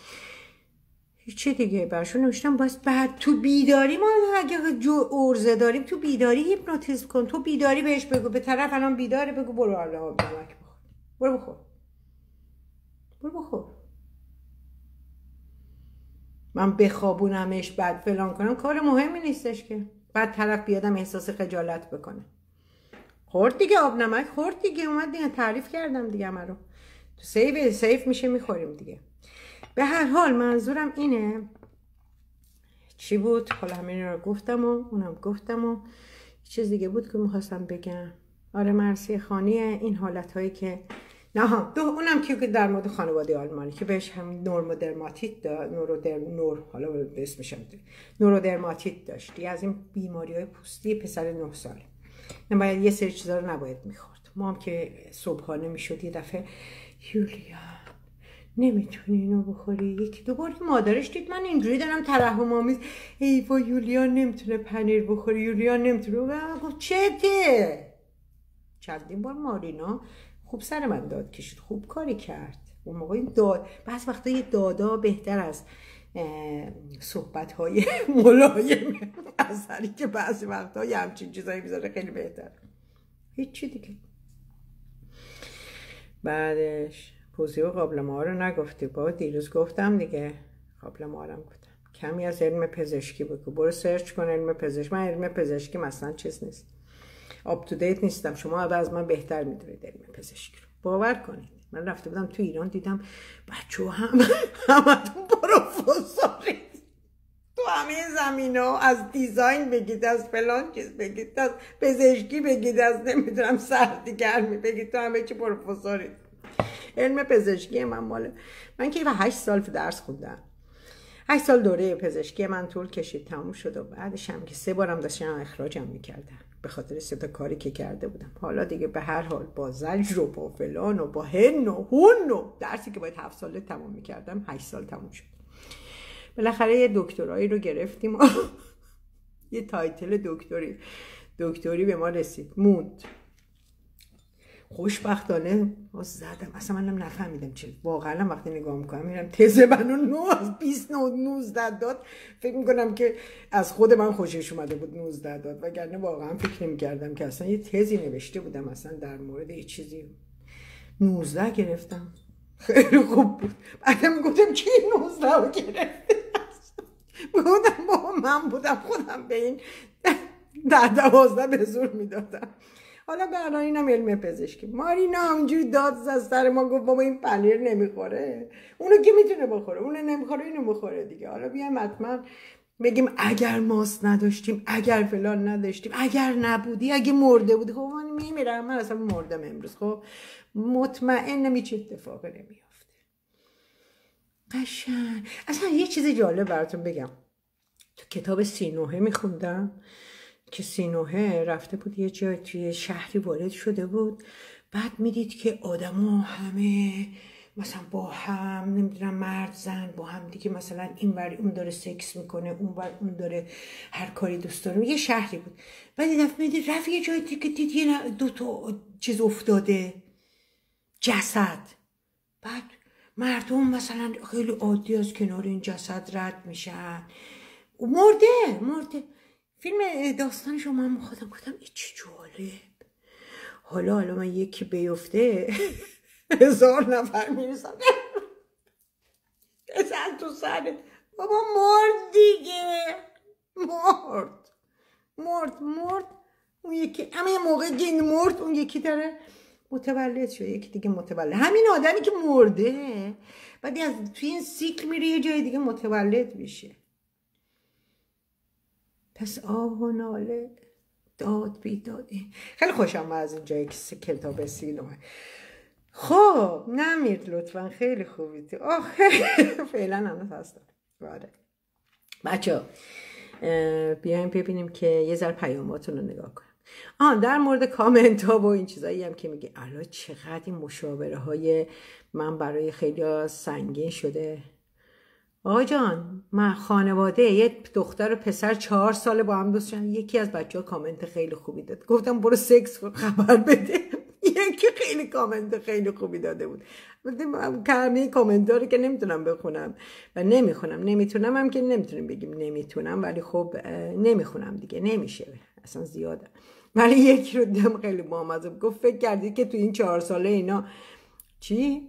چی دیگه. برشون نوشتم باز بعد تو بیداری ما اگه جو ارزه داریم تو بیداری هیپنوتیزم کن، تو بیداری بهش بگو به طرف الان بیداره بگو برو الان نمک بخور، برو بخور برو بخور. من بخوابونمش بعد فلان کنم کار مهمی نیستش که بعد طرف بیادم احساس خجالت بکنه. خورد دیگه آب نمک خورد دیگه، اومد دیگه تعریف کردم دیگه من رو تو سیف سیف میشه میخوریم دیگه. به هر حال منظورم اینه چی بود؟ حالا همین رو گفتم و اونم گفتم و چیز دیگه بود که میخواستم بگم. آره مرسی خانی این حالت هایی که نه دو اونم که در مورد خانواده آلمانی که بهش هم نورمودرماتیت دا نورودر نور حالا به اسمش نورودرماتیت داشتی، از این بیماری های پوستی پسر نه ساله. نباید یه سری چیزا رو نباید میخورد. ما هم که صبحانه میشد یه دفعه یولیا نمیتونی اینو بخوری. یکی دو بار که مادرش دید من اینجوری دارم ترحم آمیز ای با یولیان نمیتونه پنیر بخوری، یولیان نمیتونه، و گفت چته. چندین بار مارینا خوب سر من داد کشید، خوب کاری کرد اون موقع. این داد بعض وقتا یه دادا بهتر از صحبت‌های ملایم اثری که بعضی وقتا یه همچین چیزایی میذاره، خیلی بهتر. هیچی دیگه. بعدش پوزیو قابل ما رو نگفتی، با دیروز گفتم دیگه، قابل ما رو گفتم کمی از علم پزشکی بگو، برو سرچ کن علم پزشکی. من علم پزشکی مثلا چیز نیست، آپ تو دیت نیستم، شما از من بهتر میدونید علم پزشکی رو، باور کنید. من رفته بودم تو ایران دیدم بچه هم همتون پروفسورید تو همه زمین ها، از دیزاین بگید، از فلان چیز بگید، از پزشکی بگید، از نمیدونم سردگرمی بگید، تو همه چی پروفسورید. علم پزشکی من مال من که هشت سال درس خوندم، هشت سال دوره پزشکی من طول کشید تموم شد و بعدش هم که سه بارم داشتم اخراجم میکردن به خاطر سه تا کاری که کرده بودم. حالا دیگه به هر حال با زجر و با فلان و با هن و هون و درسی که باید هفت ساله تموم میکردم هشت سال تموم شد. بالاخره یه دکترایی رو گرفتیم و یه تایتل دکتری دکتری به ما رسید، موند. خوشبختانه ما زدم، اصلا منم نفهمیدم چه، واقعا وقتی نگاه میکنم میرم تز منو نو از بیست نوزده داد، فکر میکنم که از خود من خوشش اومده بود نوزده داد، وگرنه واقعا فکر نمیکردم که اصلا یه تزی نوشته بودم اصلا در مورد یه چیزی. نوزده گرفتم، خیلی خوب بود. بعدم گفتم چی نوزده رو گرفته؟ بودم بابا من بودم خودم به این در دوازده به زور میدادم. حالا برای اینم علم پزشکی. مارینا همینجوری داد زد سر ما، گفت بابا این پنیر نمیخوره، اونو که میتونه بخوره، اونو نمیخوره اینو بخوره دیگه. حالا بیایم حتما بگیم اگر ماست نداشتیم، اگر فلان نداشتیم، اگر نبودی، اگه مرده بودی. خب من میمیرم، من اصلا مردم امروز. خب مطمئن هیچ اتفاقی نمیافته. قشنگ. اصلا یه چیز جالب براتون بگم، تو کتاب سینوحه میخوندم که سینوحه رفته بود یه جای توی شهری وارد شده بود، بعد میدید که آدما همه مثلا با هم نمیدونم مرد زن با هم دیگه، مثلا این ور اون داره سکس میکنه، اون ور اون داره هر کاری دوست داره. یه شهری بود. بعد یه دفعه میدید رفت یه جای دیگه دید یه دو تا چیز افتاده، جسد. بعد مردم مثلا خیلی عادی از کنار این جسد رد میشن، مرده مرده. فیلم داستانشو من خودم گفتم این چی جالب. حالا حالا من یکی بیفته هزار نفر میرسن بزن تو سرت، بابا مرد دیگه، مرد مرد مرد. اون یکی همه موقع گین مرد، اون یکی داره متولد شده، یکی دیگه متولد. همین آدمی که مرده بعد از توی این سیکل میره یه جای دیگه متولد میشه. پس آه و ناله داد بیدادی. خیلی خوشم از این جایی که کتاب سینوحه. خب نمیر لطفا، خیلی خوبی تو. آخه فعلا هنوز هستم. آره بچه بیایم ببینیم که یه ذره پیاماتون رو نگاه کنم. آه در مورد کامنت ها و این چیزایی هم که میگه الان چقدر این مشاوره های من برای خیلی سنگین شده. آقا جان من خانواده یه دختر و پسر چهار ساله با هم دوستشن، یکی از بچه ها کامنت خیلی خوبی داد، گفتم برو سکس خبر بده. یکی خیلی کامنت خیلی خوبی داده بود. همه کامنت ها رو که نمیتونم بخونم و نمیخونم، نمیتونم هم که نمیتونیم بگیم نمیتونم، ولی خب نمیخونم دیگه، نمیشه اصلا زیاده. ولی یکی رو دیدم خیلی بامزه، گفت فکر کردی که تو این چهار ساله اینا چی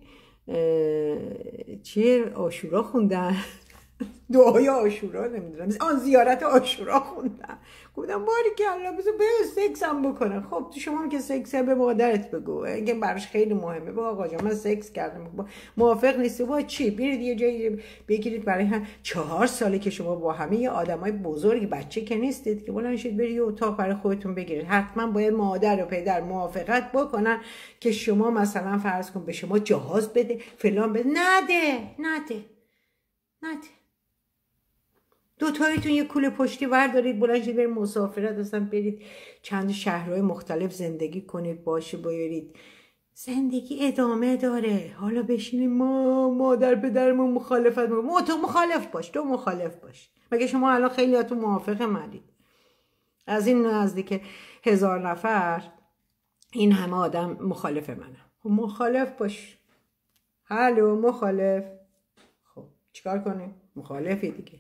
چی عاشورا خوندن، دعای عاشورا نمیدونم، آن زیارت عاشورا خوندن. گفتم باری که الله بذار به سکس هم بکنن. خب تو شما هم که سکس به مادرت بگو، اگه براش خیلی مهمه با آقا جان من سکس کردم، موافق نیستی با چی برید یه جایی بگیرید. برای هم چهار ساله که شما با همه یه آدمای بزرگ، بچه که نیستید که بلند شید برید یه اتاق برای خودتون بگیرید. حتما باید مادر و پدر موافقت بکنن که شما مثلا فرض کن به شما جهاز بده فلان بده. نده نده نده. دو تاییتون یه کوله پشتی وردارید بلند شید برید مسافرت، اصلا برید چند شهرهای مختلف زندگی کنید، باشه بیارید زندگی ادامه داره. حالا بشینیم ما مادر پدرمون مخالفت ما تو مخالف باش، تو مخالف باش. مگه شما الان خیلی هاتون موافق منید؟ از این نزدیک هزار نفر این همه آدم مخالف منه. خب مخالف باش. هلو مخالف. خب چیکار کنیم؟ مخالفی دیگه.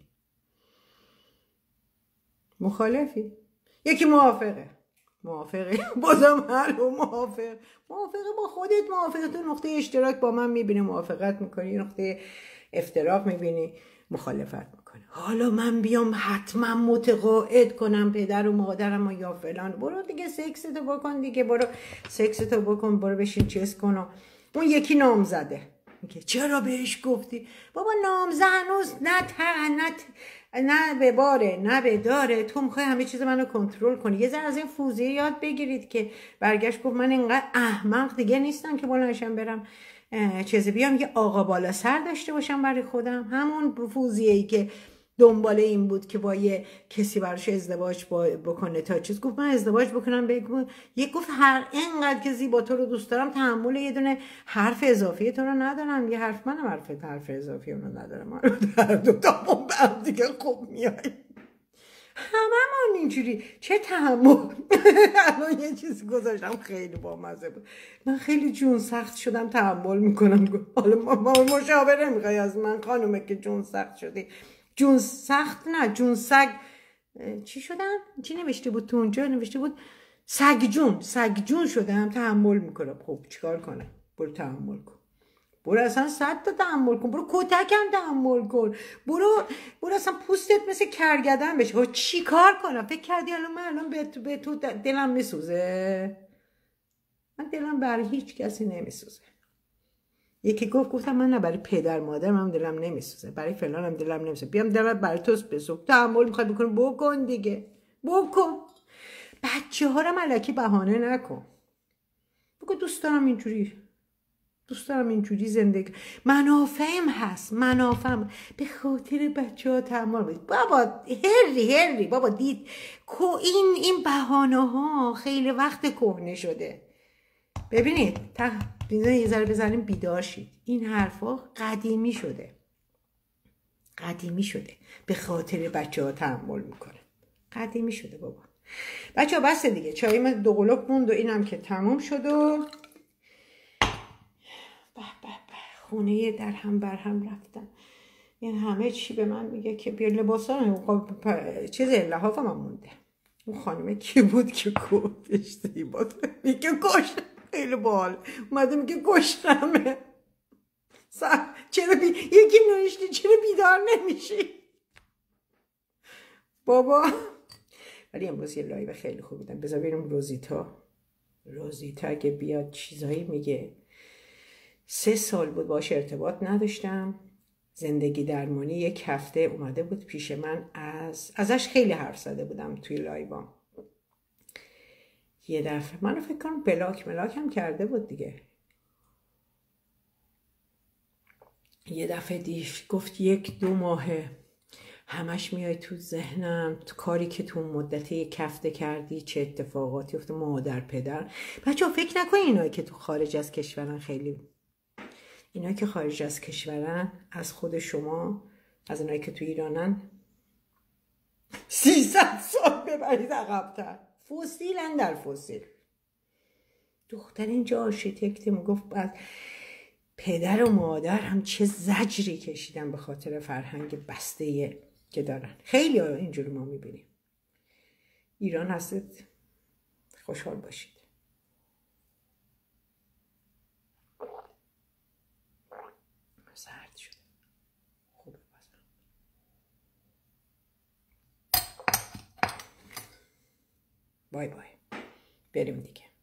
مخالفی. یکی موافقه. موافقه. بازم هلو موافق. موافقه با خودت، موافقه تو نقطه اشتراک با من میبینی موافقت میکنی، نقطه افتراق میبینی مخالفت میکنه. حالا من بیام حتما متقاعد کنم پدر و مادرم و یا فلان، برو دیگه سکستو بکن دیگه، برو سکستو بکن، برو بشین چیز کن. و اون یکی نامزده میگه چرا بهش گفتی؟ بابا نامزده هنوز نه تا نه ت... نه به باره نه به داره، تو میخوای همه چیز منو کنترل کنی. یه ذره از این فوزیه یاد بگیرید که برگشت گفت من اینقدر احمق دیگه نیستم که بلنشم برم چیزی بیام یه آقا بالا سر داشته باشم برای خودم. همون فوزیه‌ای که دنبال این بود که با یه کسی براش ازدواج بکنه تا چیز، گفت من ازدواج بکنم بگم یه گفت هر اینقدر که زیبا تو رو دوست دارم تحمل یه دونه حرف اضافی تو رو ندارم. یه حرف منم حرف حرف اضافی اونو ندارم. من در دو تا هم دیگه خوب میای هممون اینجوری. چه تحمل. الان یه چیزی گذاشتم خیلی بامزه بود. من خیلی جون سخت شدم تحمل میکنم. حالا ما مشاوره میخوای از من خانومه که جون سخت شدی؟ جون سخت نه، جون سگ. چی شدم؟ چی نوشته بود تو اونجا؟ نوشته بود سگ جون. سگ جون شدم تحمل میکنم. خب چیکار کنم؟ برو تحمل کن. برو اصلا صد تا تحمل کن. برو کتکم تحمل کن. برو برو اصلا پوستت مثل کرگدن بشه. چی کار کنم؟ فکر کردی الان من الان به تو, به تو دلم میسوزه؟ من دلم برای هیچ کسی نمیسوزه. یکی گفت گفتم من نه برای پدر مادرم هم دلم نمیسوزه، برای فلانم دلم نمیسوزه. بیام دلم برای تو بسوزه. تحمل میخواد بکنی بکن دیگه. بکن. بچه ها رو الکی بهانه نکن. بگو دوست دارم اینجوری. دوست دارم اینجوری زندگی. منافعم هست. منافعم به خاطر بچه ها تحمل بدید. بابا هری هری بابا دید این این بهانه ها خیلی وقت کهنه شده. ببینید تا یه ذره بزنیم بیدار شید. این حرفا قدیمی شده. قدیمی شده. به خاطر بچه ها تحمل میکنه. قدیمی شده بابا. بچه ها بسته دیگه. چایی من دو قلوب موند و اینم که تموم شد و به به به خونه در هم بر هم رفتن. این همه چی به من میگه که بیا لباسا چیز لحاف من مونده. اون خانمه کی بود که گفتش زیبا میگه کش خیلی بال اومده میگه کشتمه. چرا بی... یکی نوشته چرا بیدار نمیشی بابا؟ ولی امروز یه لایو خیلی خوب بودم. بذار بریم روزیتا. روزیتا اگه بیاد چیزایی میگه. سه سال بود باش ارتباط نداشتم. زندگی درمانی یک هفته اومده بود پیش من. از ازش خیلی حرف زده بودم توی لایوام. یه دفعه منو فکر کنم بلاک ملاک هم کرده بود دیگه. یه دفعه دیش گفت یک دو ماهه همش میای تو ذهنم، تو کاری که تو مدت یک هفته کردی چه اتفاقاتی افتاد. مادر پدر بچه ها فکر نکنی اینایی که تو خارج از کشورن خیلی، اینایی که خارج از کشورن از خود شما، از اینایی که تو ایرانن سیصد سال ببرید عقب‌تر. فسیلن در فسیل. دختر اینجا آرشیتکت میگفت بعد پدر و مادر هم چه زجری کشیدن به خاطر فرهنگ بسته که دارن. خیلی اینجوری ما میبینیم. ایران هستید خوشحال باشید. سرد شده. خوبه بازم. بای بای. بریم دیگه.